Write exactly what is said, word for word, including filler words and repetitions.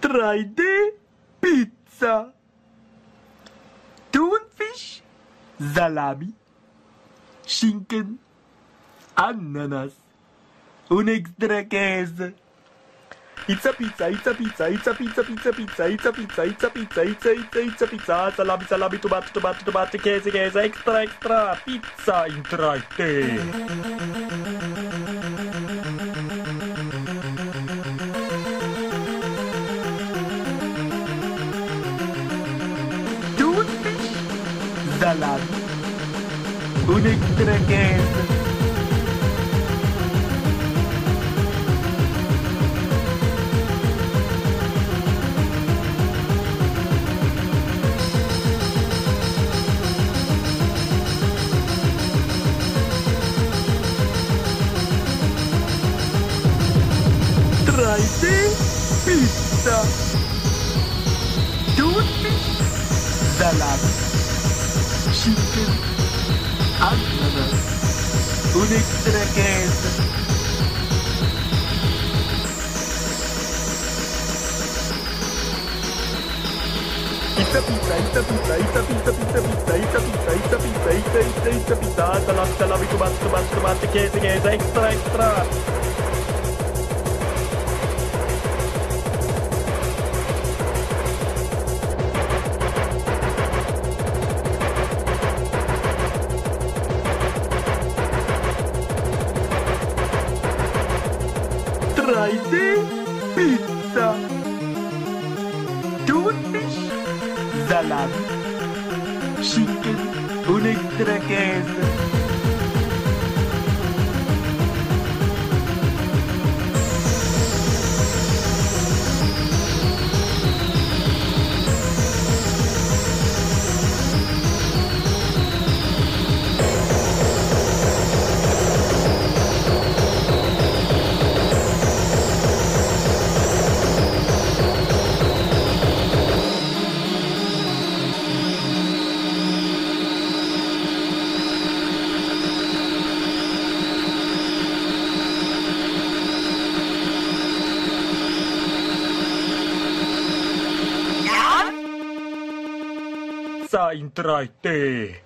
drei D Pizza. Thunfisch, Salami, Schinken, Ananas und extra Käse. Pizza, Pizza, Pizza, Pizza, Pizza, Pizza, Pizza, Pizza, Pizza, Pizza, Pizza, Pizza, Pizza, Pizza, Pizza, Pizza, Salami, Salami, Tomate, Tomate, Tomate, Käse, Käse, extra, extra, Pizza in drei D. Thunfisch, Salami und extra Käse. drei D Pizza. Thunfisch, Salami, Schinken, Ananas und extra Käse. Pizza, Pizza, Pizza, Pizza, Pizza, Pizza, Pizza, Pizza, Pizza, Pizza, Pizza, Pizza, Pizza, Pizza, Salami, Salami, Tomate, Tomate, Tomate, Käse, Käse, extra, extra. drei D Pizza. Thunfisch, Salami, Schinken und extra Käse. In drei D.